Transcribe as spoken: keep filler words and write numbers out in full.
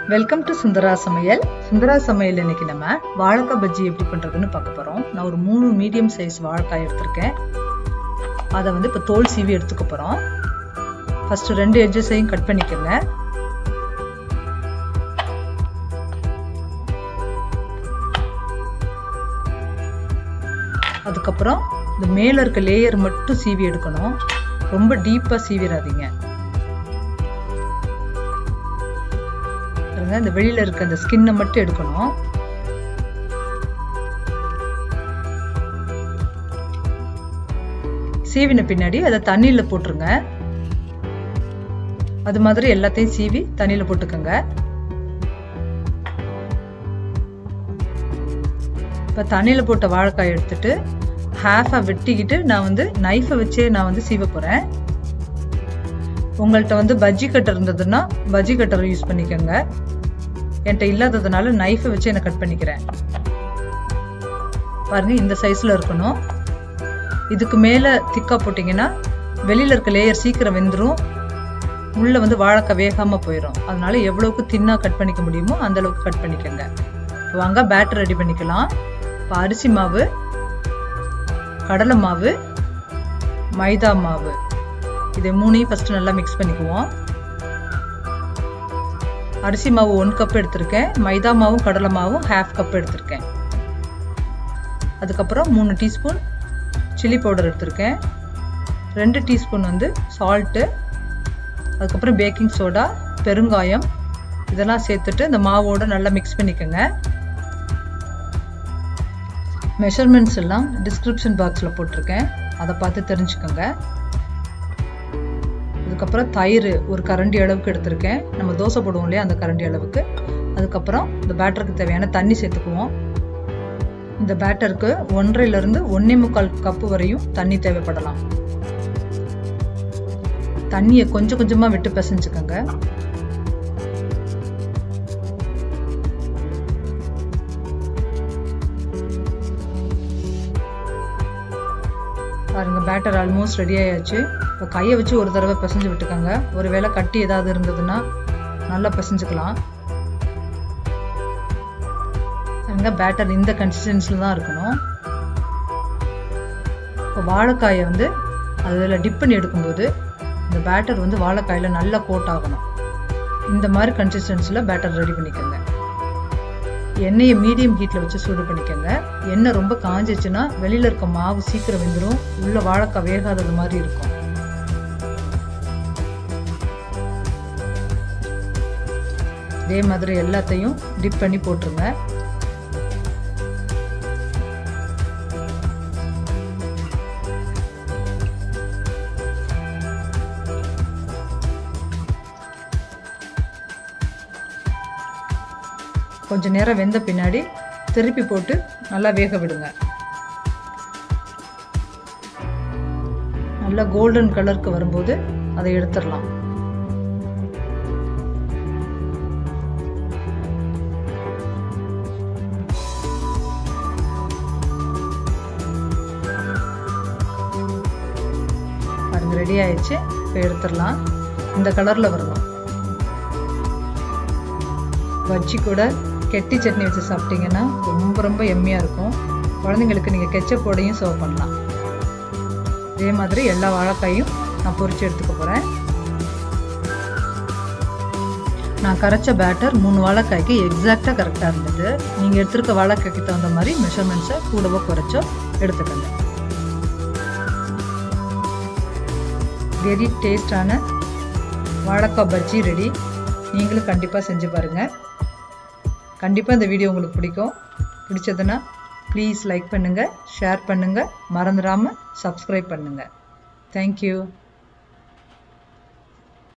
Welcome to Sundara சமையல். சுந்தரா சமையல் இன்னைக்கு நம்ம வாழைக்காய் பஜ்ஜி எப்படி பண்றதுன்னு பார்க்க போறோம். நான் ஒரு மூணு மீடியம் சைஸ் வாழைக்காய் எடுத்திருக்கேன். அதை வந்து இப்போ தோல் சீவி எடுத்துக்க போறோம். ஃபர்ஸ்ட் ரெண்டு எட்ஜஸையும் கட் பண்ணிக்கோங்க. அதுக்கப்புறம் இந்த மேல இருக்க லேயர் மட்டும் சீவி எடுக்கணும். ரொம்ப டீப்பா சீவிடாதீங்க. இந்த வெளியில இருக்க அந்த ஸ்கின்னை மட்டும் எடுக்கணும். சீவின பின்னாடி அதை தண்ணியில போட்டுருங்க. அது மாதிரி எல்லாத்தையும் சீவி தண்ணியில போட்டுக்கோங்க. இப்ப தண்ணியில போட்ட வாழைக்காய் எடுத்துட்டு ஹாஃபா வெட்டிக்கிட்டு நான் வந்து நைஃபை வச்சே நான் வந்து சீவ போறேன். உங்கள்கிட்ட வந்து பஜ்ஜி கட்டர் இருந்ததுன்னா பஜ்ஜி கட்டர் யூஸ் பண்ணிக்கோங்க. என்கிட்ட இல்லாததுனால நைஃபை வச்சு நான் கட் பண்ணிக்கிறேன். பாருங்க, இந்த சைஸ்ல இருக்கணும். இதுக்கு மேல திக்கா போட்டீங்கன்னா வெளியில இருக்க லேயர் சீக்கிரம் வெந்துடும். உள்ள வந்து வாழைக்காய் வேகாம போயிடும். அதனால எவ்வளவுக்கு தின்னா கட் பண்ணிக்க முடியுமோ அந்த அளவுக்கு கட் பண்ணிக்கோங்க. வாங்க பேட்டர் ரெடி பண்ணிக்கலாம். இப்போ அரிசி மாவு, கடலை மாவு, மைதா மாவு, இதை மூணையும் ஃபர்ஸ்ட் நல்லா மிக்ஸ் பண்ணிக்குவோம். அரிசி மாவு ஒன் கப் எடுத்திருக்கேன். மைதா மாவும் கடலை மாவும் ஹாஃப் கப் எடுத்திருக்கேன். அதுக்கப்புறம் மூணு டீஸ்பூன் சில்லி பவுடர் எடுத்திருக்கேன். ரெண்டு டீஸ்பூன் வந்து சால்ட்டு, அதுக்கப்புறம் பேக்கிங் சோடா, பெருங்காயம், இதெல்லாம் சேர்த்துட்டு இந்த மாவோட நல்லா மிக்ஸ் பண்ணிக்கோங்க. மெஷர்மெண்ட்ஸ் எல்லாம் டிஸ்கிரிப்ஷன் பாக்ஸில் போட்டிருக்கேன், அதை பார்த்து தெரிஞ்சுக்கோங்க. அதுக்கப்புறம் தயிர் ஒரு கரண்டி அளவுக்கு எடுத்திருக்கேன். நம்ம தோசை போடுவோம் இல்லையா, அந்த கரண்டி அளவுக்கு. அதுக்கப்புறம் இந்த பேட்டருக்கு தேவையான தண்ணி சேர்த்துக்குவோம். இந்த பேட்டருக்கு ஒன்றரைல இருந்து ஒன்னே முக்கால் கப்பு வரையும் தண்ணி தேவைப்படலாம். தண்ணியை கொஞ்சம் கொஞ்சமா விட்டு பிசைஞ்சுக்கோங்க. பாருங்க, பேட்டர் ஆல்மோஸ்ட் ரெடி ஆயாச்சு. இப்போ கையை வச்சு ஒரு தடவை பிசைஞ்சு விட்டுக்கோங்க. ஒருவேளை கட்டி ஏதாவது இருந்ததுன்னா நல்லா பிசைஞ்சுக்கலாம். அங்கே பேட்டர் இந்த கன்சிஸ்டன்சில தான் இருக்கணும். இப்போ வாழைக்காயை வந்து அதில் டிப் பண்ணி எடுக்கும்போது இந்த பேட்டர் வந்து வாழைக்காயில் நல்லா கோட் ஆகணும். இந்த மாதிரி கன்சிஸ்டன்சியில் பேட்டர் ரெடி பண்ணிக்கோங்க. எண்ணெயை மீடியம் ஹீட்டில் வச்சு சூடு பண்ணிக்கோங்க. எண்ணெய் ரொம்ப காஞ்சிச்சுன்னா வெளியில் இருக்க மாவு சீக்கிரம் வெந்துடும். உள்ள வாழைக்காய் வேகாதது மாதிரி இருக்கும். இதே மாதிரி எல்லாத்தையும் டிப் பண்ணி போட்டுருங்க. கொஞ்ச நேரம் வெந்த பின்னாடி திருப்பி போட்டு நல்லா வேக விடுங்க. நல்லா கோல்டன் கலருக்கு வரும்போது அதை எடுத்துடலாம். பாருங்க, ரெடி ஆயிடுச்சு. இப்போ எடுத்துடலாம். இந்த கலர்ல வரணும். பஜ்ஜி கூட கெட்டி சட்னி வச்சு சாப்பிட்டீங்கன்னா ரொம்ப ரொம்ப எம்மியாக இருக்கும். குழந்தைங்களுக்கு நீங்கள் கெச்சப்போடையும் சர்வ் பண்ணலாம். இதே மாதிரி எல்லா வாழைக்காயும் நான் பொரிச்சு எடுத்துக்க போகிறேன். நான் கரைச்ச பேட்டர் மூணு வாழைக்காய்க்கு எக்ஸாக்டாக கரெக்டாக இருந்தது. நீங்கள் எடுத்துருக்க வாழைக்காய்க்கு தகுந்த மாதிரி மெஷர்மெண்ட்ஸை கூடவோ குறைச்சோ எடுத்துக்கோங்க. வெரி டேஸ்டான வாழைக்காய் பஜ்ஜி ரெடி. நீங்களும் கண்டிப்பாக செஞ்சு பாருங்கள். கண்டிப்பாக இந்த வீடியோ உங்களுக்கு பிடிக்கும். பிடிச்சதுன்னா ப்ளீஸ் லைக் பண்ணுங்கள், ஷேர் பண்ணுங்கள், மறந்துடாமல் சப்ஸ்கிரைப் பண்ணுங்கள். தேங்க்யூ.